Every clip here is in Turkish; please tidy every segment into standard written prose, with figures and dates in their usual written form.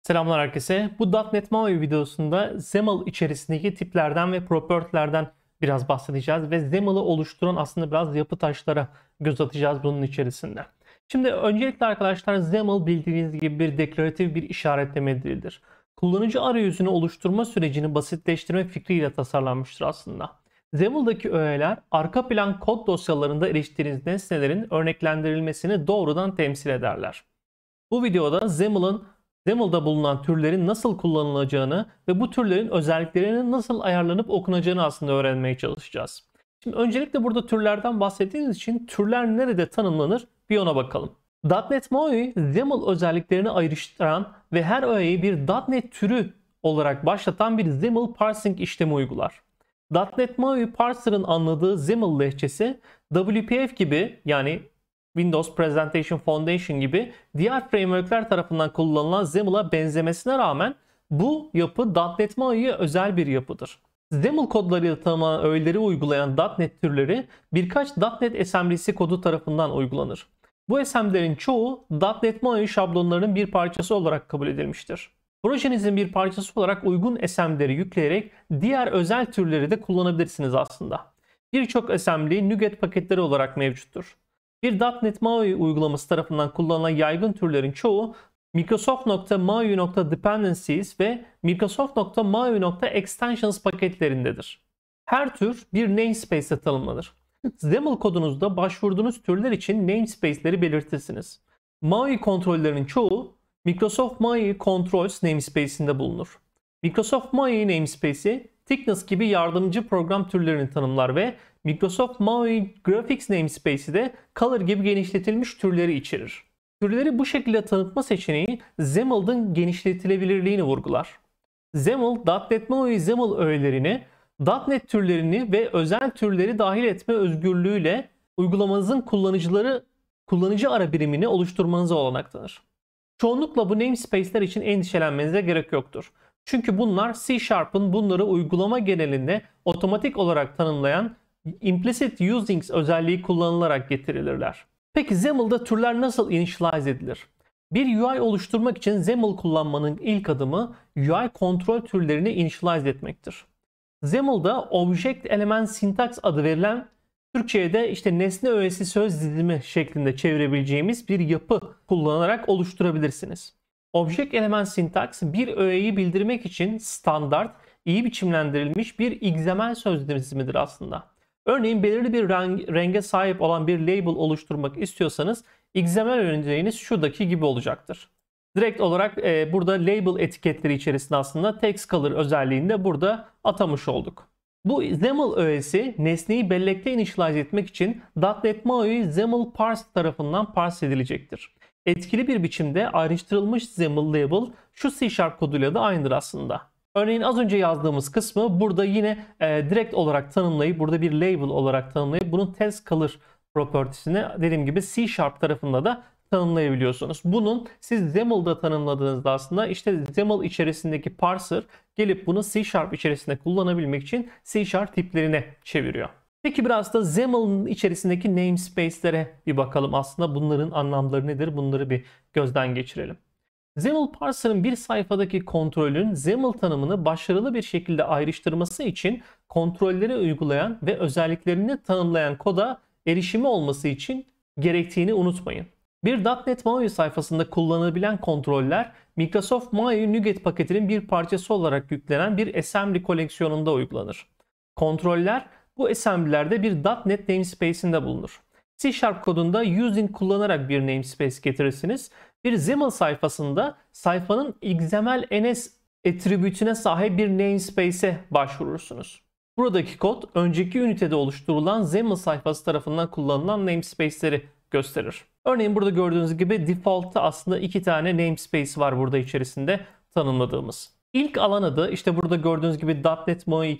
Selamlar herkese. Bu .NET MAUI videosunda XAML içerisindeki tiplerden ve property'lerden biraz bahsedeceğiz ve XAML'ı oluşturan aslında biraz yapı taşlara göz atacağız bunun içerisinde. Şimdi öncelikle arkadaşlar XAML bildiğiniz gibi bir deklaratif bir işaretleme dilidir. Kullanıcı arayüzünü oluşturma sürecini basitleştirme fikriyle tasarlanmıştır aslında. XAML'daki öğeler arka plan kod dosyalarında eriştiğiniz nesnelerin örneklendirilmesini doğrudan temsil ederler. Bu videoda XAML'da bulunan türlerin nasıl kullanılacağını ve bu türlerin özelliklerinin nasıl ayarlanıp okunacağını aslında öğrenmeye çalışacağız. Şimdi öncelikle burada türlerden bahsettiğimiz için türler nerede tanımlanır bir ona bakalım. .NET MAUI XAML özelliklerini ayrıştıran ve her öğeyi bir .NET türü olarak başlatan bir XAML parsing işlemi uygular. .NET MAUI parser'ın anladığı XAML lehçesi WPF gibi yani Windows Presentation Foundation gibi diğer frameworkler tarafından kullanılan XAML'a benzemesine rağmen bu yapı .NET MAUI'ye özel bir yapıdır. XAML kodlarıyla tanımlanan öğeleri uygulayan .NET türleri birkaç .NET SMD'si kodu tarafından uygulanır. Bu SMD'lerin çoğu .NET MAUI şablonlarının bir parçası olarak kabul edilmiştir. Projenizin bir parçası olarak uygun SMD'leri yükleyerek diğer özel türleri de kullanabilirsiniz aslında. Birçok SMD NuGet paketleri olarak mevcuttur. Bir .NET MAUI uygulaması tarafından kullanılan yaygın türlerin çoğu Microsoft.maui.dependencies ve Microsoft.maui.extensions paketlerindedir. Her tür bir namespace ile tanımlanır. XAML kodunuzda başvurduğunuz türler için namespace'leri belirtirsiniz. MAUI kontrollerinin çoğu Microsoft MAUI Controls namespace'inde bulunur. Microsoft MAUI namespace'i Thickness gibi yardımcı program türlerini tanımlar ve Microsoft MAUI Graphics namespace'i de Color gibi genişletilmiş türleri içerir. Türleri bu şekilde tanıtma seçeneği XAML'ın genişletilebilirliğini vurgular. .NET MAUI XAML öğelerini, .NET türlerini ve özel türleri dahil etme özgürlüğüyle uygulamanızın kullanıcı ara birimini oluşturmanıza olanak tanır. Çoğunlukla bu namespace'ler için endişelenmenize gerek yoktur. Çünkü bunlar C# bunları uygulama genelinde otomatik olarak tanımlayan implicit usings özelliği kullanılarak getirilirler. Peki XAML'da türler nasıl initialize edilir? Bir UI oluşturmak için XAML kullanmanın ilk adımı UI kontrol türlerini initialize etmektir. XAML'da Object Element Syntax adı verilen Türkçe'ye de nesne öğesi söz dizimi şeklinde çevirebileceğimiz bir yapı kullanarak oluşturabilirsiniz. Object Element Syntax bir öğeyi bildirmek için standart, iyi biçimlendirilmiş bir XML söz dizimidir aslında. Örneğin belirli bir renge sahip olan bir label oluşturmak istiyorsanız XML önceliğiniz şuradaki gibi olacaktır. Direkt olarak burada label etiketleri içerisinde aslında text color özelliğini de burada atamış olduk. Bu XAML öğesi nesneyi bellekte initialize etmek için .NET MAUI XAML parse tarafından parse edilecektir. Etkili bir biçimde ayrıştırılmış XAML label şu C# koduyla da aynıdır aslında. Örneğin az önce yazdığımız kısmı burada yine direkt olarak tanımlayıp burada bir label olarak tanımlayıp bunun text color propertiesini dediğim gibi C# tarafında da tanımlayabiliyorsunuz. Bunun siz XAML'da tanımladığınızda aslında XAML içerisindeki parser gelip bunu C# içerisinde kullanabilmek için C# tiplerine çeviriyor. Peki biraz da XAML'ın içerisindeki namespace'lere bir bakalım aslında bunların anlamları nedir bunları bir gözden geçirelim. XAML parser'ın bir sayfadaki kontrolün XAML tanımını başarılı bir şekilde ayrıştırması için kontrolleri uygulayan ve özelliklerini tanımlayan koda erişimi olması için gerektiğini unutmayın. Bir .NET MAUI sayfasında kullanılabilen kontroller Microsoft MAUI NuGet paketinin bir parçası olarak yüklenen bir assembly koleksiyonunda uygulanır. Kontroller bu assembly'lerde bir .NET namespace'inde bulunur. C# kodunda using kullanarak bir namespace getirirsiniz. Bir XAML sayfasında sayfanın XML_NS attribütüne sahip bir namespace'e başvurursunuz. Buradaki kod önceki ünitede oluşturulan XAML sayfası tarafından kullanılan namespace'leri gösterir. Örneğin burada gördüğünüz gibi default'ta aslında 2 tane namespace var burada içerisinde tanımladığımız. İlk alan adı burada gördüğünüz gibi .NET MAUI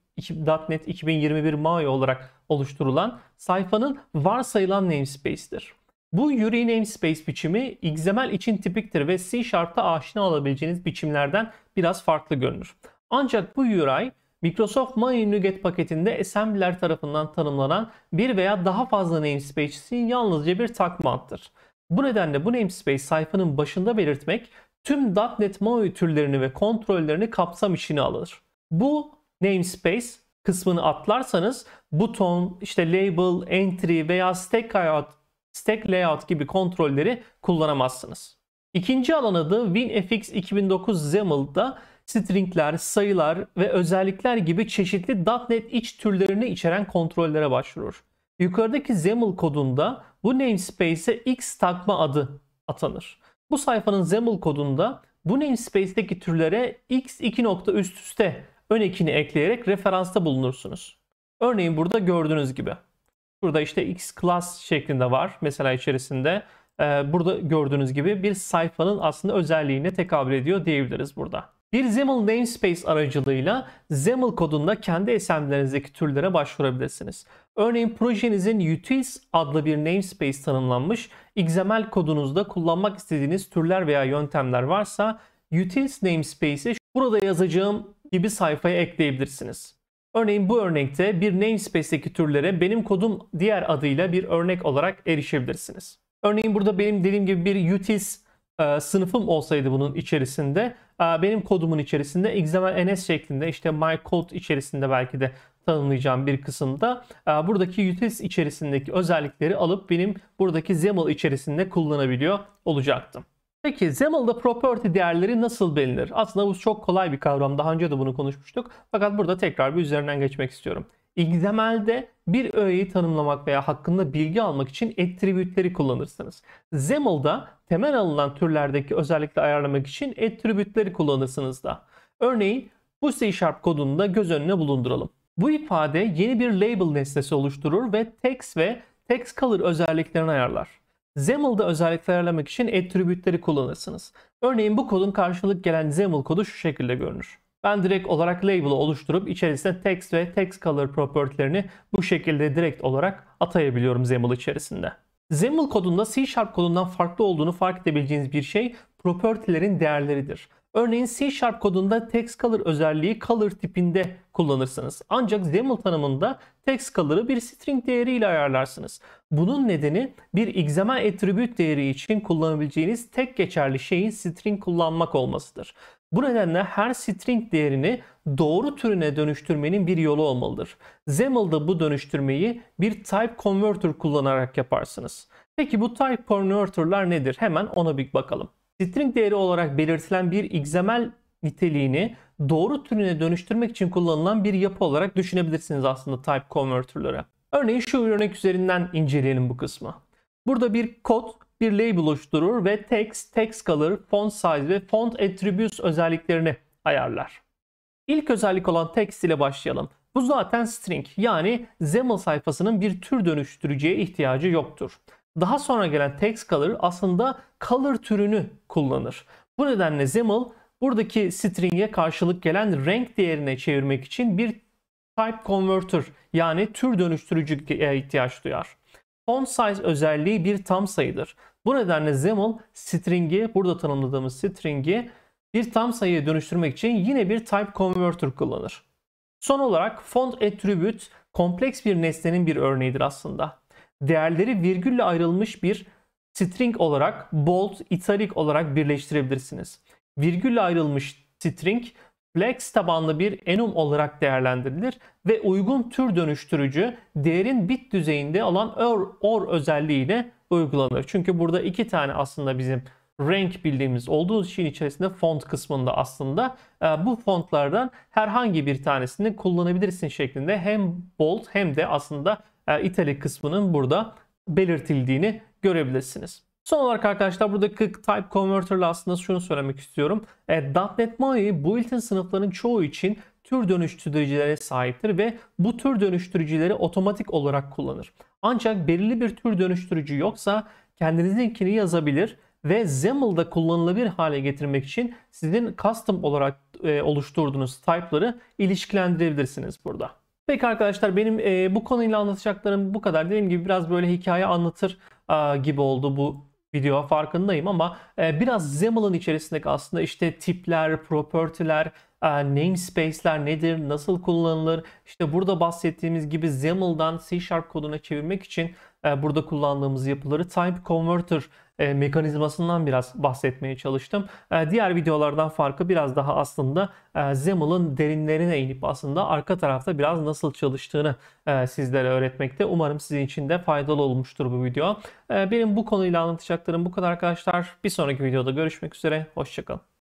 2021 MAUI olarak oluşturulan sayfanın varsayılan namespace'tir. Bu URI namespace biçimi XML için tipiktir ve C#'ta aşina olabileceğiniz biçimlerden biraz farklı görünür. Ancak bu URI Microsoft MAUI NuGet paketinde assembly'ler tarafından tanımlanan bir veya daha fazla namespace için yalnızca bir takma addır. Bu nedenle bu namespace sayfanın başında belirtmek tüm .NET MAUI türlerini ve kontrollerini kapsam içine alır. Bu namespace kısmını atlarsanız buton, işte label, entry veya stack layout gibi kontrolleri kullanamazsınız. İkinci alan adı WinFX 2009 XAML'da stringler, sayılar ve özellikler gibi çeşitli .NET iç türlerini içeren kontrollere başvurur. Yukarıdaki XAML kodunda bu namespace'e X takma adı atanır. Bu sayfanın XAML kodunda bu namespace'deki türlere X 2 nokta üst üste ön ekini ekleyerek referansta bulunursunuz. Örneğin burada gördüğünüz gibi. Burada işte X class şeklinde var mesela içerisinde. Burada gördüğünüz gibi bir sayfanın aslında özelliğine tekabül ediyor diyebiliriz burada. Bir XAML namespace aracılığıyla XAML kodunda kendi assembly'lerinizdeki türlere başvurabilirsiniz. Örneğin projenizin utils adlı bir namespace tanımlanmış, XML kodunuzda kullanmak istediğiniz türler veya yöntemler varsa utils namespace'i burada yazacağım gibi sayfaya ekleyebilirsiniz. Örneğin bu örnekte bir namespace'deki türlere benim kodum diğer adıyla bir örnek olarak erişebilirsiniz. Örneğin burada benim dediğim gibi bir utils sınıfım olsaydı bunun içerisinde benim kodumun içerisinde XML-NS şeklinde işte my code içerisinde belki de tanımlayacağım bir kısımda buradaki utils içerisindeki özellikleri alıp benim buradaki XAML içerisinde kullanabiliyor olacaktım. Peki XAML'da property değerleri nasıl belirlenir? Aslında bu çok kolay bir kavram. Daha önce de bunu konuşmuştuk. Fakat burada tekrar bir üzerinden geçmek istiyorum. XML'de bir öğeyi tanımlamak veya hakkında bilgi almak için attribute'leri kullanırsınız. XAML'da temel alınan türlerdeki özellikleri ayarlamak için attribute'leri kullanırsınız da. Örneğin bu C# kodunu da göz önüne bulunduralım. Bu ifade yeni bir label nesnesi oluşturur ve text ve text color özelliklerini ayarlar. XAML'da özellikleri ayarlamak için attribute'leri kullanırsınız. Örneğin bu kodun karşılık gelen XAML kodu şu şekilde görünür. Ben direkt olarak label'ı oluşturup içerisine text ve text color property'lerini bu şekilde direkt olarak atayabiliyorum XAML içerisinde. XAML kodunda C# kodundan farklı olduğunu fark edebileceğiniz bir şey property'lerin değerleridir. Örneğin C# kodunda text color özelliği color tipinde kullanırsınız. Ancak XAML tanımında text color'ı bir string değeriyle ayarlarsınız. Bunun nedeni bir XML attribute değeri için kullanabileceğiniz tek geçerli şeyin string kullanmak olmasıdır. Bu nedenle her string değerini doğru türüne dönüştürmenin bir yolu olmalıdır. XAML'da bu dönüştürmeyi bir type converter kullanarak yaparsınız. Peki bu type converter'lar nedir? Hemen ona bir bakalım. String değeri olarak belirtilen bir XML niteliğini doğru türüne dönüştürmek için kullanılan bir yapı olarak düşünebilirsiniz aslında type converter'ları. Örneğin şu örnek üzerinden inceleyelim bu kısmı. Burada bir kod bir label oluşturur ve text, text color, font size ve font attributes özelliklerini ayarlar. İlk özellik olan text ile başlayalım. Bu zaten string, yani XAML sayfasının bir tür dönüştürücüye ihtiyacı yoktur. Daha sonra gelen text color aslında color türünü kullanır. Bu nedenle XAML buradaki string'e karşılık gelen renk değerine çevirmek için bir type converter, yani tür dönüştürücüye ihtiyaç duyar. Font size özelliği bir tam sayıdır. Bu nedenle XAML string'i, burada tanımladığımız string'i bir tam sayıya dönüştürmek için yine bir type converter kullanır. Son olarak font attribute kompleks bir nesnenin bir örneğidir aslında. Değerleri virgülle ayrılmış bir string olarak bold, italic olarak birleştirebilirsiniz. Virgülle ayrılmış string flex tabanlı bir enum olarak değerlendirilir ve uygun tür dönüştürücü değerin bit düzeyinde alan or özelliğiyle uygulanır. Çünkü burada iki tane aslında bizim renk bildiğimiz olduğu için içerisinde font kısmında aslında bu fontlardan herhangi bir tanesini kullanabilirsin şeklinde hem bold hem de aslında italic kısmının burada belirtildiğini görebilirsiniz. Son olarak arkadaşlar buradaki type converter ile aslında şunu söylemek istiyorum. .NET MAUI built-in sınıfların çoğu için tür dönüştürücülere sahiptir ve bu tür dönüştürücüleri otomatik olarak kullanır. Ancak belirli bir tür dönüştürücü yoksa kendinizinkini yazabilir ve XAML'da kullanılabilir hale getirmek için sizin custom olarak oluşturduğunuz type'ları ilişkilendirebilirsiniz burada. Peki arkadaşlar benim bu konuyla anlatacaklarım bu kadar. Dediğim gibi biraz böyle hikaye anlatır gibi oldu bu video, farkındayım ama biraz XAML'ın içerisindeki aslında işte tipler, property'ler, namespace'ler nedir, nasıl kullanılır, işte burada bahsettiğimiz gibi XAML'dan C# koduna çevirmek için burada kullandığımız yapıları type converter mekanizmasından biraz bahsetmeye çalıştım. Diğer videolardan farkı biraz daha aslında XAML'ın derinlerine inip aslında arka tarafta biraz nasıl çalıştığını sizlere öğretmekte. Umarım sizin için de faydalı olmuştur bu video. Benim bu konuyla anlatacaklarım bu kadar arkadaşlar. Bir sonraki videoda görüşmek üzere. Hoşça kalın.